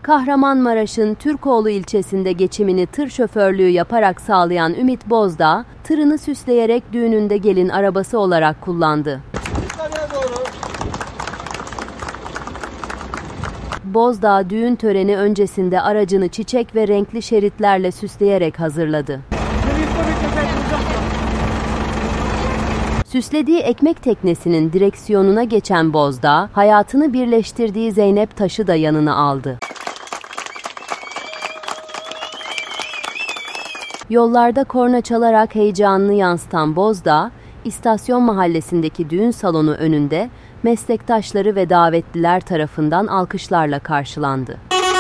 Kahramanmaraş'ın Türkoğlu ilçesinde geçimini tır şoförlüğü yaparak sağlayan Ümit Bozdağ, tırını süsleyerek düğününde gelin arabası olarak kullandı. Bozdağ düğün töreni öncesinde aracını çiçek ve renkli şeritlerle süsleyerek hazırladı. Süslediği ekmek teknesinin direksiyonuna geçen Bozdağ, hayatını birleştirdiği Zeynep Taş'ı da yanına aldı. Yollarda korna çalarak heyecanını yansıtan Bozdağ, İstasyon Mahallesi'ndeki düğün salonu önünde meslektaşları ve davetliler tarafından alkışlarla karşılandı.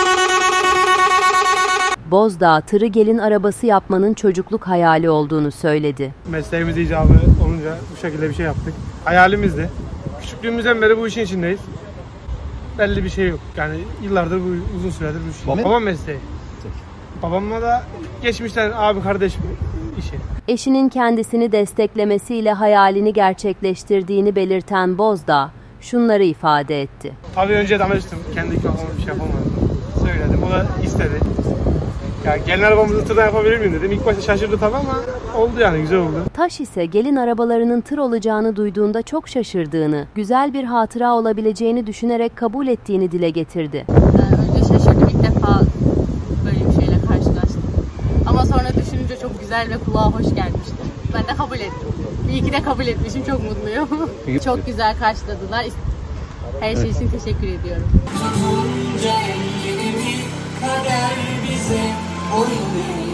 Bozdağ, tırı gelin arabası yapmanın çocukluk hayali olduğunu söyledi. Mesleğimiz icabı olunca bu şekilde bir şey yaptık. Hayalimizdi. Küçüklüğümüzden beri bu işin içindeyiz. Belli bir şey yok. Yani yıllardır, uzun süredir bu iş. Babam mesleği. Babamla da geçmişten abi kardeş işi. Eşinin kendisini desteklemesiyle hayalini gerçekleştirdiğini belirten Bozdağ, şunları ifade etti. Tabii önce danıştım. Kendi kafama bir şey yapamadım. Söyledim. O da istedi. Yani gelin arabamızı tırdan yapabilir miyim dedim. İlk başta şaşırdı tabii ama oldu yani, güzel oldu. Taş ise gelin arabalarının tır olacağını duyduğunda çok şaşırdığını, güzel bir hatıra olabileceğini düşünerek kabul ettiğini dile getirdi. Önce şaşırdım, ilk defa böyle bir şeyle karşılaştım. Ama sonra düşününce çok güzel ve kulağa hoş gelmişti. Ben de kabul ettim. İyi ki de kabul etmişim, çok mutluyum. Çok güzel karşıladılar. Her şey için teşekkür ediyorum. Kader bize oyun